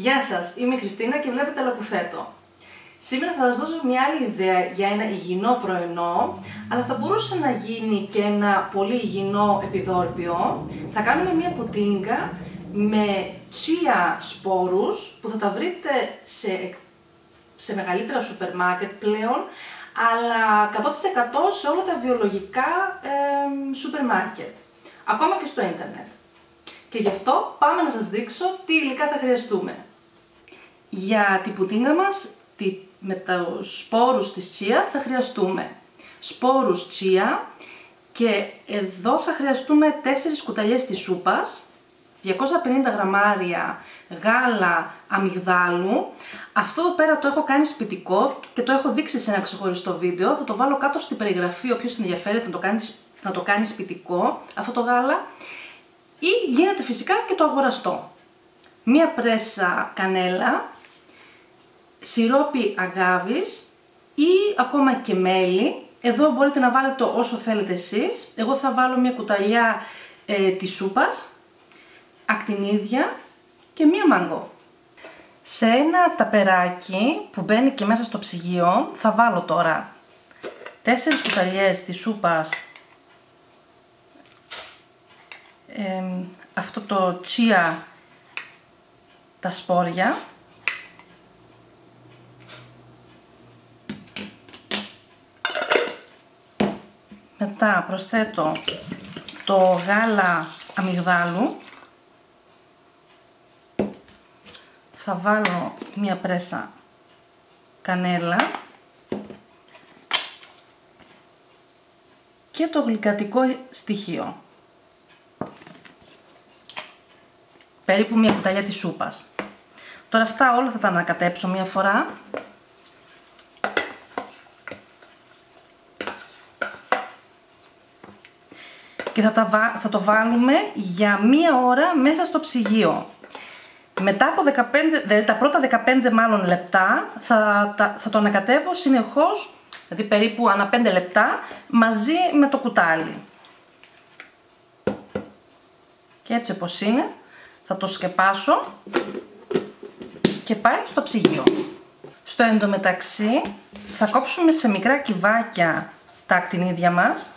Γεια σας, είμαι η Χριστίνα και βλέπετε Λακουφέτο. Σήμερα θα σας δώσω μια άλλη ιδέα για ένα υγιεινό πρωινό, αλλά θα μπορούσε να γίνει και ένα πολύ υγιεινό επιδόρπιο. Θα κάνουμε μια πουτίνγκα με τσία σπόρους που θα τα βρείτε σε μεγαλύτερα σούπερ μάρκετ πλέον, αλλά 100% σε όλα τα βιολογικά σούπερ μάρκετ, ακόμα και στο ίντερνετ. Και γι' αυτό πάμε να σας δείξω τι υλικά θα χρειαστούμε. Για την πουτίνγκα μας με τους σπόρους της τσία θα χρειαστούμε σπόρους τσία και εδώ θα χρειαστούμε 4 κουταλιές της σούπας, 250 γραμμάρια γάλα αμυγδάλου. Αυτό εδώ πέρα το έχω κάνει σπιτικό και το έχω δείξει σε ένα ξεχωριστό βίντεο. Θα το βάλω κάτω στην περιγραφή, όποιος ενδιαφέρεται να το κάνει σπιτικό αυτό το γάλα, ή γίνεται φυσικά και το αγοραστό. Μία πρέσα κανέλα, σιρόπι αγάβης ή ακόμα και μέλι. Εδώ μπορείτε να βάλετε όσο θέλετε εσείς. Εγώ θα βάλω μία κουταλιά της σούπας, ακτινίδια και μία μάγκο. Σε ένα ταπεράκι που μπαίνει και μέσα στο ψυγείο θα βάλω τώρα 4 κουταλιές της σούπας, αυτό το τσία, τα σπόρια, μετά προσθέτω το γάλα αμυγδάλου, θα βάλω μία πρέσα κανέλα και το γλυκαντικό στοιχείο, περίπου μία κουταλιά της σούπας. Τώρα αυτά όλα θα τα ανακατέψω μία φορά. Και θα το βάλουμε για μία ώρα μέσα στο ψυγείο. Μετά από τα πρώτα 15 μάλλον λεπτά θα το ανακατεύω συνεχώς, δηλαδή περίπου ανά 5 λεπτά, μαζί με το κουτάλι. Και έτσι όπως είναι θα το σκεπάσω και πάει στο ψυγείο. Στο εντωμεταξύ θα κόψουμε σε μικρά κυβάκια τα ακτινίδια μας.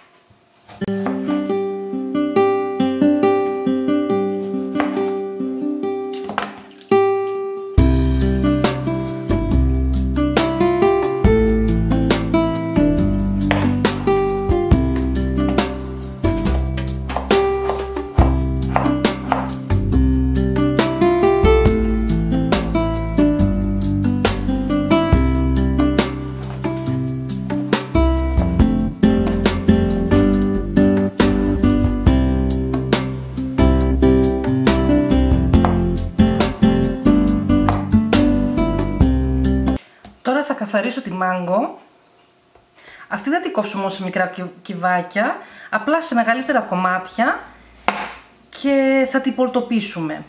Τώρα θα καθαρίσω τη μάγκο. Αυτή δεν την κόψουμε σε μικρά κυβάκια, απλά σε μεγαλύτερα κομμάτια και θα την πολτοπίσουμε.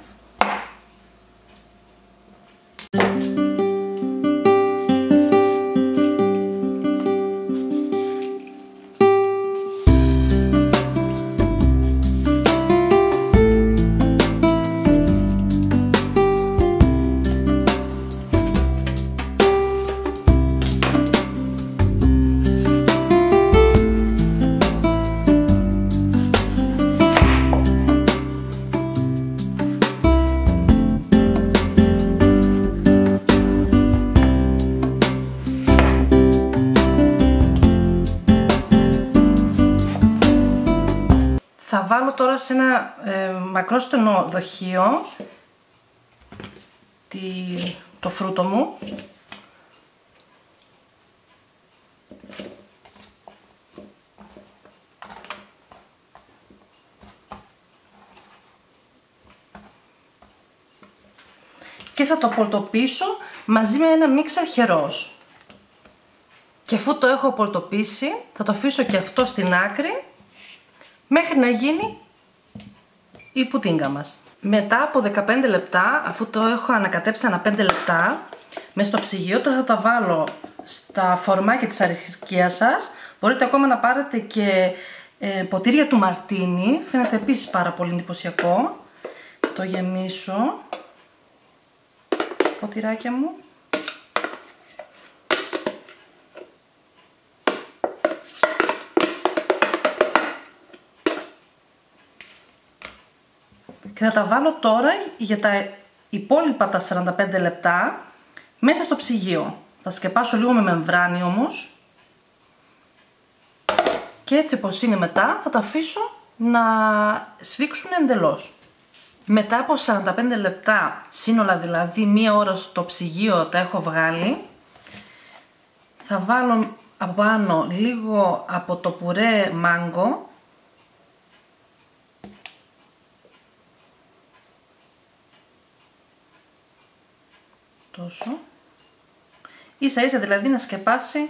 Θα βάλω τώρα σε ένα μακρόστενο δοχείο το φρούτο μου. Και θα το πολτοπίσω μαζί με ένα μίξερ χερός. Και αφού το έχω πολτοπίσει θα το αφήσω και αυτό στην άκρη μέχρι να γίνει η πουτίνγκα μας. Μετά από 15 λεπτά, αφού το έχω ανακατέψει ανά 5 λεπτά μέσα στο ψυγείο, τώρα θα τα βάλω στα φορμάκια της αρισκίας σας. Μπορείτε ακόμα να πάρετε και ποτήρια του Μαρτίνι, φαίνεται επίσης πάρα πολύ εντυπωσιακό. Θα το γεμίσω. ποτηράκια μου. Και θα τα βάλω τώρα για τα υπόλοιπα τα 45 λεπτά μέσα στο ψυγείο. Θα σκεπάσω λίγο με μεμβράνη όμως. Και έτσι πως είναι μετά θα τα αφήσω να σφίξουν εντελώς. Μετά από 45 λεπτά, σύνολα δηλαδή μία ώρα στο ψυγείο τα έχω βγάλει. Θα βάλω από πάνω λίγο από το πουρέ μάγκο. Τόσο. Ίσα ίσα δηλαδή να σκεπάσει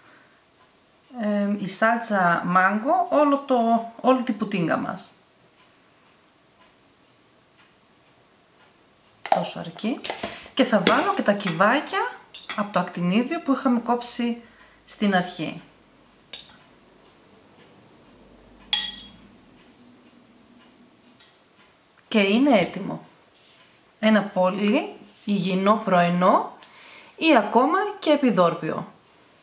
η σάλτσα μάγκο όλη την πουτίνγκα μας. Τόσο αρκεί. Και θα βάλω και τα κυβάκια από το ακτινίδιο που είχαμε κόψει στην αρχή. Και είναι έτοιμο. Ένα πολύ υγιεινό πρωινό ή ακόμα και επιδόρπιο.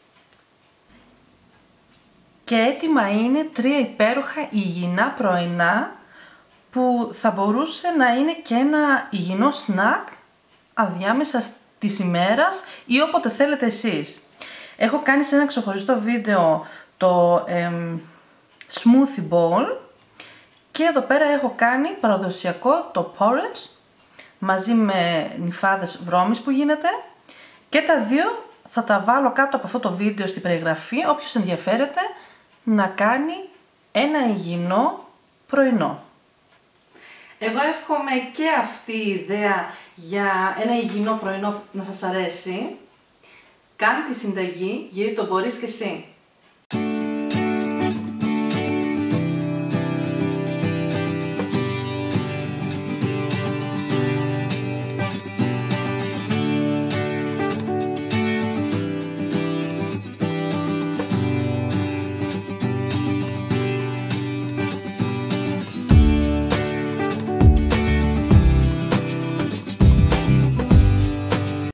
Και έτοιμα είναι 3 υπέροχα υγιεινά πρωινά που θα μπορούσε να είναι και ένα υγιεινό σνακ αδιάμεσα της ημέρας ή όποτε θέλετε εσείς. Έχω κάνει σε ένα ξεχωριστό βίντεο το smoothie bowl και εδώ πέρα έχω κάνει παραδοσιακό το porridge μαζί με νυφάδες βρώμης που γίνεται και τα δύο θα τα βάλω κάτω από αυτό το βίντεο στην περιγραφή, όποιος ενδιαφέρεται να κάνει ένα υγιεινό πρωινό. Εγώ εύχομαι και αυτή η ιδέα για ένα υγιεινό πρωινό να σας αρέσει. Κάνε τη συνταγή γιατί το μπορείς και εσύ.